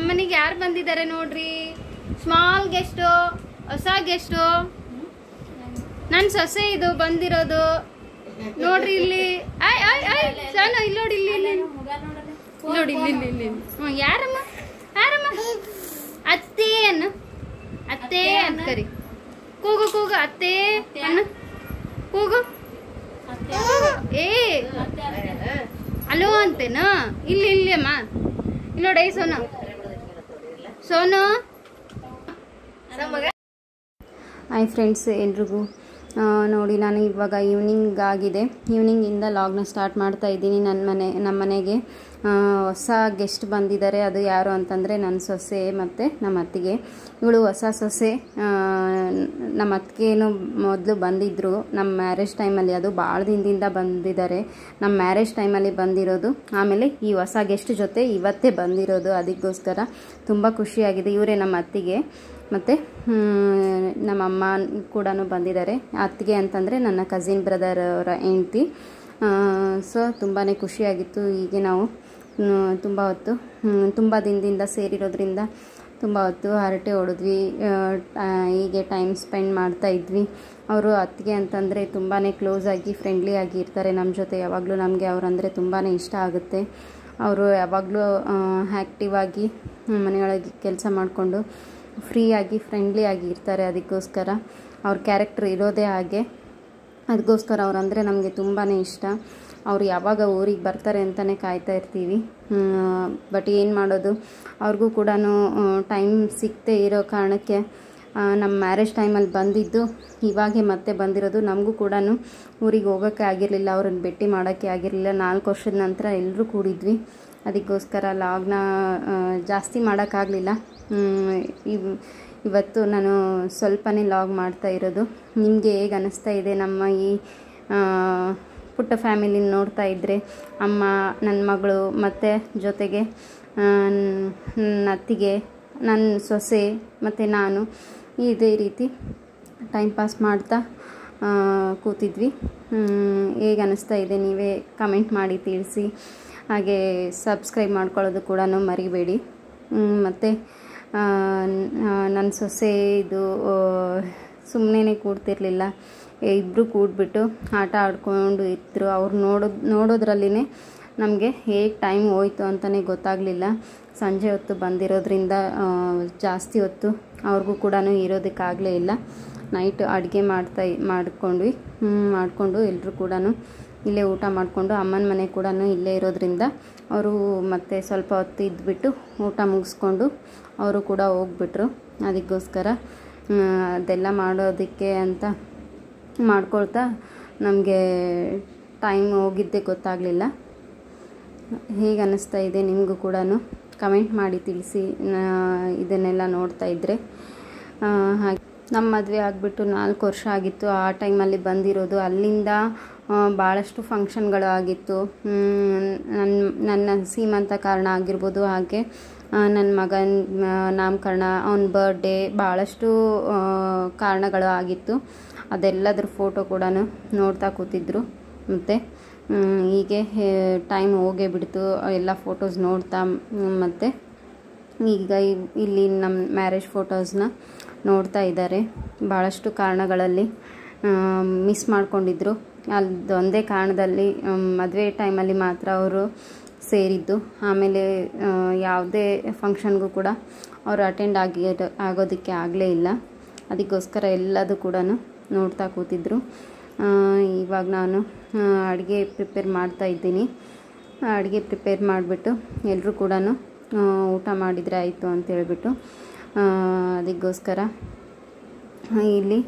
ನಮ್ಮನೆಗೆ ಯಾರು ಬಂದಿದ್ದಾರೆ ನೋಡ್ರಿ. ಸ್ಮಾಲ್ ಗೆಸ್ಟು, ಹೊಸ ಗೆಸ್ಟು, ನನ್ನ ಸೊಸೆ ಇದು ಬಂದಿರೋದು ನೋಡ್ರಿ. ಇಲ್ಲಿ ಆಯ್ ಆಯ್ ಆಯ್ ಸಣ್ಣ ಇಲ್ಲಿ ನೋಡಿ, ಇಲ್ಲಿ ಇಲ್ಲಿ ನೋಡಿ, ಇಲ್ಲಿ ಇಲ್ಲಿ ಇಲ್ಲಿ. ಹ್ಞೂ, ಯಾರಮ್ಮ ಯಾರಮ್ಮ? ಅತ್ತೆ ಅನ್ನು, ಅತ್ತೆ ಅಂತ ಕರಿ. ಕೂಗು ಕೂಗು ಅತ್ತೆ ಅನ್ನು, ಕೂಗು. ಏ ಅಲೋ ಅಂತೇನಾ? ಇಲ್ಲಿ ಇಲ್ಲಿ ಅಮ್ಮ, ಇಲ್ಲಿ ನೋಡಿ ಸೋನು, ಸೋನು. ಹಾಯ್ ಫ್ರೆಂಡ್ಸ್ ಎಲ್ರಿಗೂ. ನೋಡಿ ನಾನು ಇವಾಗ ಈವ್ನಿಂಗ್ ಆಗಿದೆ. ಈವ್ನಿಂಗಿಂದ ಲಾಗ್ನ ಸ್ಟಾರ್ಟ್ ಮಾಡ್ತಾ ಇದ್ದೀನಿ. ನಮ್ಮ ಮನೆಗೆ ಹೊಸ ಗೆಸ್ಟ್ ಬಂದಿದ್ದಾರೆ. ಅದು ಯಾರು ಅಂತಂದರೆ ನನ್ನ ಸೊಸೆ ಮತ್ತು ನಮ್ಮ ಅತ್ತಿಗೆ. ಇವಳು ಹೊಸ ಸೊಸೆ. ನಮ್ಮ ಅತ್ತಿಗೆನೂ ಮೊದಲು ಬಂದಿದ್ದರು ನಮ್ಮ ಮ್ಯಾರೇಜ್ ಟೈಮಲ್ಲಿ. ಅದು ಭಾಳ ದಿನದಿಂದ ಬಂದಿದ್ದಾರೆ. ನಮ್ಮ ಮ್ಯಾರೇಜ್ ಟೈಮಲ್ಲಿ ಬಂದಿರೋದು. ಆಮೇಲೆ ಈ ಹೊಸ ಗೆಸ್ಟ್ ಜೊತೆ ಇವತ್ತೇ ಬಂದಿರೋದು. ಅದಕ್ಕೋಸ್ಕರ ತುಂಬ ಖುಷಿಯಾಗಿದೆ. ಇವರೇ ನಮ್ಮ ಅತ್ತಿಗೆ. ಮತ್ತು ನಮ್ಮ ಅಮ್ಮ ಕೂಡ ಬಂದಿದ್ದಾರೆ. ಅತ್ತಿಗೆ ಅಂತಂದರೆ ನನ್ನ ಕಸಿನ್ ಬ್ರದರ್ ಅವರ ಹೆಂಡ್ತಿ. ಸೊ ತುಂಬಾ ಖುಷಿಯಾಗಿತ್ತು. ಹೀಗೆ ನಾವು ತುಂಬ ಹೊತ್ತು, ತುಂಬ ದಿನದಿಂದ ಸೇರಿರೋದ್ರಿಂದ ತುಂಬ ಹೊತ್ತು ಹರಟೆ ಹೊಡೆದ್ವಿ. ಹೀಗೆ ಟೈಮ್ ಸ್ಪೆಂಡ್ ಮಾಡ್ತಾ ಇದ್ವಿ. ಅವರು ಅತ್ತಿಗೆ ಅಂತಂದರೆ ತುಂಬಾ ಕ್ಲೋಸ್ ಆಗಿ ಫ್ರೆಂಡ್ಲಿ ಆಗಿ ಇರ್ತಾರೆ ನಮ್ಮ ಜೊತೆ ಯಾವಾಗಲೂ. ನಮಗೆ ಅವರಂದರೆ ತುಂಬಾ ಇಷ್ಟ ಆಗುತ್ತೆ. ಅವರು ಯಾವಾಗಲೂ ಆ್ಯಕ್ಟಿವ್ ಆಗಿ ಮನೆಯೊಳಗೆ ಕೆಲಸ ಮಾಡಿಕೊಂಡು ಫ್ರೀಯಾಗಿ ಫ್ರೆಂಡ್ಲಿ ಆಗಿ ಇರ್ತಾರೆ. ಅದಕ್ಕೋಸ್ಕರ ಅವ್ರ ಕ್ಯಾರೆಕ್ಟರ್ ಇರೋದೇ ಹಾಗೆ. ಅದಕ್ಕೋಸ್ಕರ ಅವರಂದರೆ ನಮಗೆ ತುಂಬಾ ಇಷ್ಟ. ಅವ್ರು ಯಾವಾಗ ಊರಿಗೆ ಬರ್ತಾರೆ ಅಂತಲೇ ಕಾಯ್ತಾ ಇರ್ತೀವಿ. ಬಟ್ ಏನು ಮಾಡೋದು, ಅವ್ರಿಗೂ ಕೂಡ ಟೈಮ್ ಸಿಗದೆ ಇರೋ ಕಾರಣಕ್ಕೆ ನಮ್ಮ ಮ್ಯಾರೇಜ್ ಟೈಮಲ್ಲಿ ಬಂದಿದ್ದು, ಇವಾಗೆ ಮತ್ತೆ ಬಂದಿರೋದು. ನಮಗೂ ಕೂಡ ಊರಿಗೆ ಹೋಗೋಕ್ಕೆ ಆಗಿರಲಿಲ್ಲ, ಅವ್ರನ್ನ ಭೇಟಿ ಮಾಡೋಕ್ಕೆ ಆಗಿರಲಿಲ್ಲ. 4 ವರ್ಷದ ನಂತರ ಎಲ್ಲರೂ ಕೂಡಿದ್ವಿ. ಅದಕ್ಕೋಸ್ಕರ ಲಾಗ್ನ ಜಾಸ್ತಿ ಮಾಡೋಕ್ಕಾಗಲಿಲ್ಲ. ಇವತ್ತು ನಾನು ಸ್ವಲ್ಪನೇ ಲಾಗ್ ಮಾಡ್ತಾ ಇರೋದು. ನಿಮಗೆ ಹೇಗೆ ಅನ್ನಿಸ್ತಾ ಇದೆ ನಮ್ಮ ಈ ಪುಟ್ಟ ಫ್ಯಾಮಿಲಿನ ನೋಡ್ತಾ ಇದ್ದರೆ? ಅಮ್ಮ, ನನ್ನ ಮಗಳು ಮತ್ತು ಜೊತೆಗೆ ನನ್ನ ಅತ್ತಿಗೆ, ನನ್ನ ಸೊಸೆ ಮತ್ತು ನಾನು ಇದೇ ರೀತಿ ಟೈಮ್ ಪಾಸ್ ಮಾಡ್ತಾ ಕೂತಿದ್ವಿ. ಹೇಗೆ ಅನ್ನಿಸ್ತಾ ಇದೆ ನೀವೇ ಕಮೆಂಟ್ ಮಾಡಿ ತಿಳಿಸಿ. ಹಾಗೆ ಸಬ್ಸ್ಕ್ರೈಬ್ ಮಾಡ್ಕೊಳ್ಳೋದು ಕೂಡ ಮರಿಬೇಡಿ. ಮತ್ತು ನನ್ನ ಸೊಸೆ ಇದು ಸುಮ್ಮನೆ ಕೂಡ್ತಿರ್ಲಿಲ್ಲ. ಇಬ್ಬರು ಕೂಡ್ಬಿಟ್ಟು ಆಟ ಆಡ್ಕೊಂಡು ಇದ್ರು. ಅವ್ರು ನೋಡೋದ್ರಲ್ಲಿನೇ ನಮಗೆ ಹೇಗೆ ಟೈಮ್ ಹೋಯ್ತು ಅಂತಲೇ ಗೊತ್ತಾಗಲಿಲ್ಲ. ಸಂಜೆ ಹೊತ್ತು ಬಂದಿರೋದ್ರಿಂದ ಜಾಸ್ತಿ ಹೊತ್ತು ಅವ್ರಿಗೂ ಕೂಡ ಇರೋದಕ್ಕಾಗಲೇ ಇಲ್ಲ. ನೈಟ್ ಅಡುಗೆ ಮಾಡಿಕೊಂಡು ಎಲ್ಲರೂ ಕೂಡ ಇಲ್ಲೇ ಊಟ ಮಾಡಿಕೊಂಡು, ಅಮ್ಮನ ಮನೆ ಕೂಡ ಇಲ್ಲೇ ಇರೋದ್ರಿಂದ ಅವರು ಮತ್ತೆ ಸ್ವಲ್ಪ ಹೊತ್ತು ಇದ್ಬಿಟ್ಟು ಊಟ ಮುಗಿಸ್ಕೊಂಡು ಅವರು ಕೂಡ ಹೋಗ್ಬಿಟ್ರು. ಅದಕ್ಕೋಸ್ಕರ ಅದೆಲ್ಲ ಮಾಡೋದಕ್ಕೆ ಅಂತ ಮಾಡ್ಕೊಳ್ತಾ ನಮಗೆ ಟೈಮ್ ಹೋಗಿದ್ದೇ ಗೊತ್ತಾಗಲಿಲ್ಲ. ಹೇಗೆ ಅನ್ನಿಸ್ತಾ ಇದೆ ನಿಮಗೂ ಕೂಡ ಕಮೆಂಟ್ ಮಾಡಿ ತಿಳಿಸಿ. ಇದನ್ನೆಲ್ಲ ನೋಡ್ತಾ ಇದ್ದರೆ ಹಾಗೆ ನಮ್ಮ ಮದುವೆ ಆಗಿಬಿಟ್ಟು 4 ವರ್ಷ ಆಗಿತ್ತು. ಆ ಟೈಮಲ್ಲಿ ಬಂದಿರೋದು. ಅಲ್ಲಿಂದ ಭಾಳಷ್ಟು ಫಂಕ್ಷನ್ಗಳು ಆಗಿತ್ತು. ನನ್ನ ಸೀಮಂತ ಕಾರಣ ಆಗಿರ್ಬೋದು, ಹಾಗೆ ನನ್ನ ಮಗನ ನಾಮಕರಣ, ಅವನ ಬರ್ಡೇ, ಭಾಳಷ್ಟು ಕಾರಣಗಳು ಆಗಿತ್ತು. ಅದೆಲ್ಲದ್ರ ಫೋಟೋ ಕೂಡ ನೋಡ್ತಾ ಕೂತಿದ್ರು. ಮತ್ತು ಹೀಗೆ ಟೈಮ್ ಹೋಗೇ ಬಿಡ್ತು ಎಲ್ಲ ಫೋಟೋಸ್ ನೋಡ್ತಾ. ಮತ್ತು ಈಗ ಇಲ್ಲಿ ನಮ್ಮ ಮ್ಯಾರೇಜ್ ಫೋಟೋಸ್ನ ನೋಡ್ತಾ ಇದ್ದಾರೆ. ಭಾಳಷ್ಟು ಕಾರಣಗಳಲ್ಲಿ ಮಿಸ್ ಮಾಡ್ಕೊಂಡಿದ್ರು. ಅದೊಂದೇ ಕಾರಣದಲ್ಲಿ ಮದುವೆ ಟೈಮಲ್ಲಿ ಮಾತ್ರ ಅವರು ಸೇರಿದ್ದು. ಆಮೇಲೆ ಯಾವುದೇ ಫಂಕ್ಷನ್ಗೂ ಕೂಡ ಅವರು ಅಟೆಂಡ್ ಆಗೋದಕ್ಕೆ ಆಗಲೇ ಇಲ್ಲ. ಅದಕ್ಕೋಸ್ಕರ ಎಲ್ಲದೂ ಕೂಡ ನೋಡ್ತಾ ಕೂತಿದ್ರು. ಇವಾಗ ನಾನು ಅಡುಗೆ ಪ್ರಿಪೇರ್ ಮಾಡ್ತಾ ಇದ್ದೀನಿ. ಅಡುಗೆ ಪ್ರಿಪೇರ್ ಮಾಡಿಬಿಟ್ಟು ಎಲ್ಲರೂ ಕೂಡ ಊಟ ಮಾಡಿದರೆ ಆಯಿತು ಅಂತ ಹೇಳ್ಬಿಟ್ಟು, ಅದಕ್ಕೋಸ್ಕರ ಇಲ್ಲಿ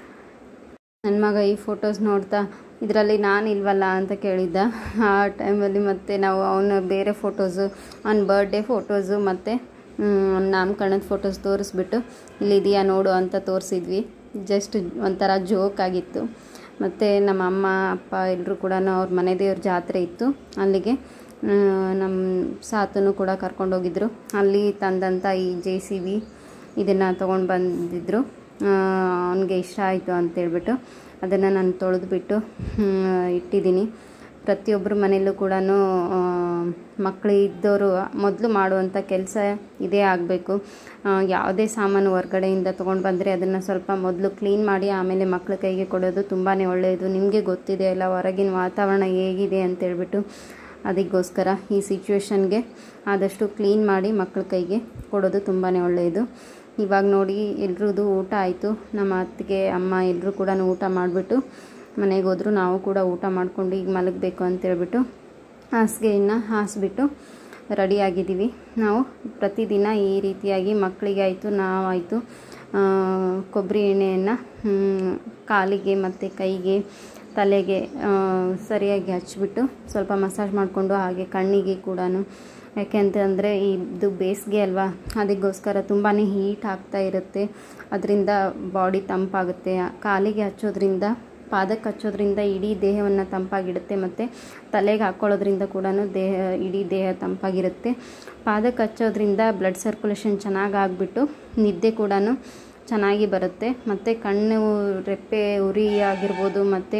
ನನ್ನ ಮಗ ಈ ಫೋಟೋಸ್ ನೋಡ್ತಾ ಇದರಲ್ಲಿ ನಾನು ಇಲ್ವಲ್ಲ ಅಂತ ಕೇಳಿದ್ದ. ಆ ಟೈಮಲ್ಲಿ ಮತ್ತೆ ನಾವು ಅವನ ಬೇರೆ ಫೋಟೋಸು, ಅವನ ಬರ್ಡೇ ಫೋಟೋಸು ಮತ್ತು ನಾಮಕರಣದ ಫೋಟೋಸ್ ತೋರಿಸ್ಬಿಟ್ಟು ಇಲ್ಲಿದೆಯಾ ನೋಡು ಅಂತ ತೋರಿಸಿದ್ವಿ. ಜಸ್ಟ್ ಒಂಥರ ಜೋಕ್ ಆಗಿತ್ತು. ಮತ್ತು ನಮ್ಮ ಅಮ್ಮ ಅಪ್ಪ ಎಲ್ಲರೂ ಕೂಡ ಅವ್ರ ಮನೆ ದೇವ್ರ ಜಾತ್ರೆ ಇತ್ತು, ಅಲ್ಲಿಗೆ ನಮ್ಮ ಸಾತನು ಕೂಡ ಕರ್ಕೊಂಡೋಗಿದ್ರು. ಅಲ್ಲಿ ತಂದಂಥ ಈ JCB ಇದನ್ನು ತೊಗೊಂಡು ಬಂದಿದ್ದರು. ಅವನಿಗೆ ಇಷ್ಟ ಆಯಿತು ಅಂತೇಳ್ಬಿಟ್ಟು ಅದನ್ನು ನಾನು ತೊಳೆದುಬಿಟ್ಟು ಇಟ್ಟಿದ್ದೀನಿ. ಪ್ರತಿಯೊಬ್ಬರ ಮನೆಯಲ್ಲೂ ಕೂಡ ಮಕ್ಕಳು ಇದ್ದವರು ಮೊದಲು ಮಾಡುವಂಥ ಕೆಲಸ ಇದೇ ಆಗಬೇಕು. ಯಾವುದೇ ಸಾಮಾನು ಹೊರ್ಗಡೆಯಿಂದ ತೊಗೊಂಡು ಬಂದರೆ ಅದನ್ನು ಸ್ವಲ್ಪ ಮೊದಲು ಕ್ಲೀನ್ ಮಾಡಿ ಆಮೇಲೆ ಮಕ್ಕಳ ಕೈಗೆ ಕೊಡೋದು ತುಂಬಾ ಒಳ್ಳೆಯದು. ನಿಮಗೆ ಗೊತ್ತಿದೆ ಅಲ್ಲ ಹೊರಗಿನ ವಾತಾವರಣ ಹೇಗಿದೆ ಅಂತೇಳ್ಬಿಟ್ಟು, ಅದಕ್ಕೋಸ್ಕರ ಈ ಸಿಚುವೇಶನ್ಗೆ ಆದಷ್ಟು ಕ್ಲೀನ್ ಮಾಡಿ ಮಕ್ಕಳ ಕೈಗೆ ಕೊಡೋದು ತುಂಬಾ ಒಳ್ಳೆಯದು. ಇವಾಗ ನೋಡಿ ಎಲ್ರದ್ದು ಊಟ ಆಯಿತು. ನಮ್ಮ ಅತ್ತಿಗೆ ಅಮ್ಮ ಎಲ್ಲರೂ ಕೂಡ ಊಟ ಮಾಡಿಬಿಟ್ಟು ಮನೆಗೆ ಹೋದರು. ನಾವು ಕೂಡ ಊಟ ಮಾಡಿಕೊಂಡು ಈಗ ಮಲಗಬೇಕು ಅಂತೇಳ್ಬಿಟ್ಟು ಹಾಸಿಗೆಯನ್ನು ಹಾಸಿಬಿಟ್ಟು ರೆಡಿಯಾಗಿದ್ದೀವಿ. ನಾವು ಪ್ರತಿದಿನ ಈ ರೀತಿಯಾಗಿ ಮಕ್ಕಳಿಗೆ ಆಯಿತು ನಾವಾಯಿತು ಕೊಬ್ಬರಿ ಎಣ್ಣೆಯನ್ನು ಕಾಲಿಗೆ ಮತ್ತು ಕೈಗೆ ತಲೆಗೆ ಸರಿಯಾಗಿ ಹಚ್ಚಿಬಿಟ್ಟು ಸ್ವಲ್ಪ ಮಸಾಜ್ ಮಾಡಿಕೊಂಡು ಹಾಗೆ ಕಣ್ಣಿಗೆ ಕೂಡ, ಯಾಕೆಂತಂದರೆ ಇದು ಬೇಸಿಗೆ ಅಲ್ವಾ, ಅದಕ್ಕೋಸ್ಕರ ತುಂಬಾ ಹೀಟ್ ಆಗ್ತಾ ಇರುತ್ತೆ. ಅದರಿಂದ ಬಾಡಿ ತಂಪಾಗುತ್ತೆ. ಕಾಲಿಗೆ ಹಚ್ಚೋದ್ರಿಂದ ಪಾದಕ್ಕೆ ಹಚ್ಚೋದ್ರಿಂದ ಇಡೀ ದೇಹವನ್ನು ತಂಪಾಗಿಡುತ್ತೆ ಮತ್ತು ತಲೆಗೆ ಹಾಕ್ಕೊಳ್ಳೋದ್ರಿಂದ ಕೂಡ ಇಡೀ ದೇಹ ತಂಪಾಗಿರುತ್ತೆ. ಪಾದಕ್ಕೆ ಹಚ್ಚೋದ್ರಿಂದ ಬ್ಲಡ್ ಸರ್ಕ್ಯುಲೇಷನ್ ಚೆನ್ನಾಗಿ ಆಗಿಬಿಟ್ಟು ನಿದ್ದೆ ಕೂಡ ಚೆನ್ನಾಗಿ ಬರುತ್ತೆ. ಮತ್ತು ಕಣ್ಣು ರೆಪ್ಪೆ ಉರಿ ಆಗಿರ್ಬೋದು ಮತ್ತು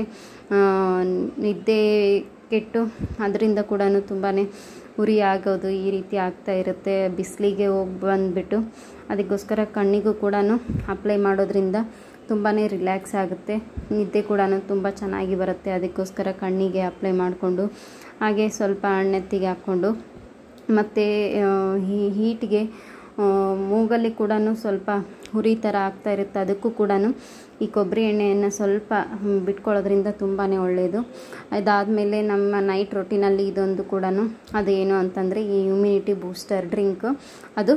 ನಿದ್ದೆ ಕೆಟ್ಟು ಅದರಿಂದ ಕೂಡ ತುಂಬಾ ಉರಿ ಆಗೋದು ಈ ರೀತಿ ಆಗ್ತಾ ಇರುತ್ತೆ ಬಿಸಿಲಿಗೆ ಹೋಗಿ ಬಂದುಬಿಟ್ಟು. ಅದಕ್ಕೋಸ್ಕರ ಕಣ್ಣಿಗೂ ಕೂಡ ಅಪ್ಲೈ ಮಾಡೋದ್ರಿಂದ ತುಂಬಾ ರಿಲ್ಯಾಕ್ಸ್ ಆಗುತ್ತೆ. ನಿದ್ದೆ ಕೂಡ ತುಂಬ ಚೆನ್ನಾಗಿ ಬರುತ್ತೆ. ಅದಕ್ಕೋಸ್ಕರ ಕಣ್ಣಿಗೆ ಅಪ್ಲೈ ಮಾಡಿಕೊಂಡು ಹಾಗೆ ಸ್ವಲ್ಪ ಹಣ್ಣೆತ್ತಿಗೆ ಹಾಕ್ಕೊಂಡು ಮತ್ತು ಹೀಟ್ಗೆ ಮೂಗಲ್ಲಿ ಕೂಡ ಸ್ವಲ್ಪ ಉರಿ ಥರ ಆಗ್ತಾ ಇರುತ್ತೆ. ಅದಕ್ಕೂ ಕೂಡ ಈ ಕೊಬ್ಬರಿ ಎಣ್ಣೆಯನ್ನು ಸ್ವಲ್ಪ ಬಿಟ್ಕೊಳ್ಳೋದ್ರಿಂದ ತುಂಬಾ ಒಳ್ಳೆಯದು. ಅದಾದಮೇಲೆ ನಮ್ಮ ನೈಟ್ ರೊಟೀನಲ್ಲಿ ಇದೊಂದು ಕೂಡ ಅದೇನು ಅಂತಂದರೆ ಈ ಇಮ್ಯುನಿಟಿ ಬೂಸ್ಟರ್ ಡ್ರಿಂಕ್. ಅದು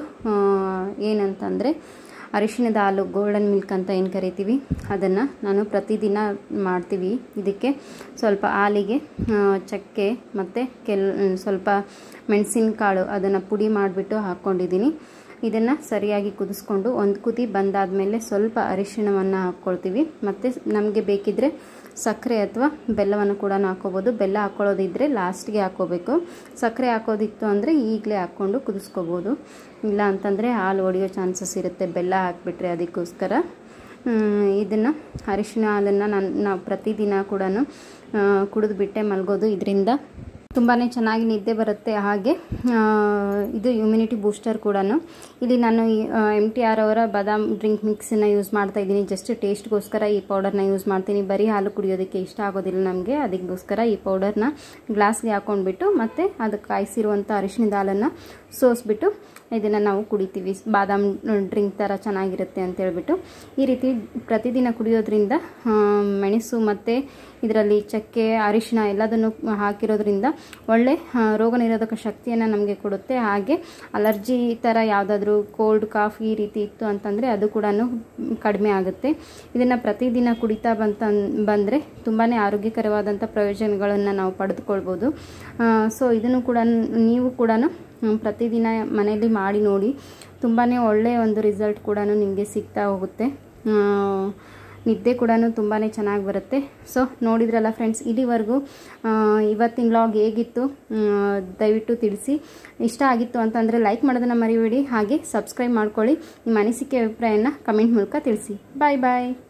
ಏನಂತಂದರೆ ಅರಿಶಿಣದ ಹಾಲು, ಗೋಲ್ಡನ್ ಮಿಲ್ಕ್ ಅಂತ ಏನು ಕರಿತೀವಿ, ಅದನ್ನು ನಾನು ಪ್ರತಿದಿನ ಮಾಡ್ತೀವಿ. ಇದಕ್ಕೆ ಸ್ವಲ್ಪ ಹಾಲಿಗೆ ಚಕ್ಕೆ ಮತ್ತು ಸ್ವಲ್ಪ ಮೆಣಸಿನಕಾಳು ಅದನ್ನು ಪುಡಿ ಮಾಡಿಬಿಟ್ಟು ಹಾಕ್ಕೊಂಡಿದ್ದೀನಿ. ಇದನ್ನು ಸರಿಯಾಗಿ ಕುದಿಸ್ಕೊಂಡು ಒಂದು ಕುದಿ ಬಂದಾದಮೇಲೆ ಸ್ವಲ್ಪ ಅರಿಶಿಣವನ್ನು ಹಾಕ್ಕೊಳ್ತೀವಿ. ಮತ್ತು ನಮಗೆ ಬೇಕಿದ್ದರೆ ಸಕ್ಕರೆ ಅಥವಾ ಬೆಲ್ಲವನ್ನು ಕೂಡ ಹಾಕ್ಕೋಬೋದು. ಬೆಲ್ಲ ಹಾಕ್ಕೊಳ್ಳೋದಿದ್ದರೆ ಲಾಸ್ಟ್ಗೆ ಹಾಕ್ಕೋಬೇಕು. ಸಕ್ಕರೆ ಹಾಕೋದಿತ್ತು ಅಂದರೆ ಈಗಲೇ ಹಾಕ್ಕೊಂಡು ಕುದಿಸ್ಕೋಬೋದು. ಇಲ್ಲ ಅಂತಂದರೆ ಹಾಲು ಒಡೆಯೋ ಚಾನ್ಸಸ್ ಇರುತ್ತೆ ಬೆಲ್ಲ ಹಾಕ್ಬಿಟ್ರೆ. ಅದಕ್ಕೋಸ್ಕರ ಇದನ್ನು ಅರಿಶಿಣ ಹಾಲನ್ನು ನಾವು ಪ್ರತಿದಿನ ಕೂಡ ಕುಡಿದ್ಬಿಟ್ಟೆ ಮಲಗೋದು. ಇದರಿಂದ ತುಂಬಾ ಚೆನ್ನಾಗಿ ನಿದ್ದೆ ಬರುತ್ತೆ. ಹಾಗೆ ಇದು ಇಮ್ಯುನಿಟಿ ಬೂಸ್ಟರ್ ಕೂಡ. ಇಲ್ಲಿ ನಾನು MTR ಅವರ ಬಾದಾಮ್ ಡ್ರಿಂಕ್ ಮಿಕ್ಸನ್ನು ಯೂಸ್ ಮಾಡ್ತಾಯಿದ್ದೀನಿ. ಜಸ್ಟ್ ಟೇಸ್ಟ್ಗೋಸ್ಕರ ಈ ಪೌಡರ್ನ ಯೂಸ್ ಮಾಡ್ತೀನಿ. ಬರೀ ಹಾಲು ಕುಡಿಯೋದಕ್ಕೆ ಇಷ್ಟ ಆಗೋದಿಲ್ಲ ನಮಗೆ. ಅದಕ್ಕೋಸ್ಕರ ಈ ಪೌಡರ್ನ ಗ್ಲಾಸ್ಗೆ ಹಾಕ್ಕೊಂಡ್ಬಿಟ್ಟು ಮತ್ತು ಅದಕ್ಕೆ ಕಾಯಿಸಿರುವಂಥ ಅರಿಶಿಣದ ಹಾಲನ್ನು ಸೋಸಿಬಿಟ್ಟು ಇದನ್ನು ನಾವು ಕುಡಿತೀವಿ. ಬಾದಾಮ್ ಡ್ರಿಂಕ್ ಥರ ಚೆನ್ನಾಗಿರುತ್ತೆ ಅಂತೇಳ್ಬಿಟ್ಟು ಈ ರೀತಿ ಪ್ರತಿದಿನ ಕುಡಿಯೋದ್ರಿಂದ ಮೆಣಸು ಮತ್ತು ಇದರಲ್ಲಿ ಚಕ್ಕೆ, ಅರಿಶಿಣ ಎಲ್ಲದನ್ನು ಹಾಕಿರೋದ್ರಿಂದ ಒಳ್ಳೆ ರೋಗ ನಿರೋಧಕ ಶಕ್ತಿಯನ್ನು ನಮಗೆ ಕೊಡುತ್ತೆ. ಹಾಗೆ ಅಲರ್ಜಿ ಥರ ಯಾವುದಾದ್ರೂ ಕೋಲ್ಡ್ ಕಾಫ್ ಈ ರೀತಿ ಇತ್ತು ಅಂತಂದರೆ ಅದು ಕೂಡ ಕಡಿಮೆ ಆಗುತ್ತೆ. ಇದನ್ನು ಪ್ರತಿದಿನ ಕುಡಿತಾ ಬಂದರೆ ತುಂಬಾ ಆರೋಗ್ಯಕರವಾದಂಥ ಪ್ರಯೋಜನಗಳನ್ನು ನಾವು ಪಡೆದುಕೊಳ್ಬೋದು. ಸೊ ಇದನ್ನು ಕೂಡ ನೀವು ಕೂಡ ಪ್ರತಿದಿನ ಮನೆಯಲ್ಲಿ ಮಾಡಿ ನೋಡಿ. ತುಂಬಾ ಒಳ್ಳೆಯ ಒಂದು ರಿಸಲ್ಟ್ ಕೂಡ ನಿಮಗೆ ಸಿಗ್ತಾ ಹೋಗುತ್ತೆ. ನಿದ್ದೆ ಕೂಡ ತುಂಬಾ ಚೆನ್ನಾಗಿ ಬರುತ್ತೆ. ಸೊ ನೋಡಿದ್ರಲ್ಲ ಫ್ರೆಂಡ್ಸ್, ಇಲ್ಲಿವರೆಗೂ ಇವತ್ತಿನ ವ್ಲಾಗ್ ಹೇಗಿತ್ತು ದಯವಿಟ್ಟು ತಿಳಿಸಿ. ಇಷ್ಟ ಆಗಿತ್ತು ಅಂತಂದರೆ ಲೈಕ್ ಮಾಡೋದನ್ನು ಮರಿಬೇಡಿ. ಹಾಗೆ ಸಬ್ಸ್ಕ್ರೈಬ್ ಮಾಡ್ಕೊಳ್ಳಿ. ನಿಮ್ಮ ಅನಿಸಿಕೆ ಅಭಿಪ್ರಾಯನ ಕಮೆಂಟ್ ಮೂಲಕ ತಿಳಿಸಿ. ಬಾಯ್ ಬಾಯ್.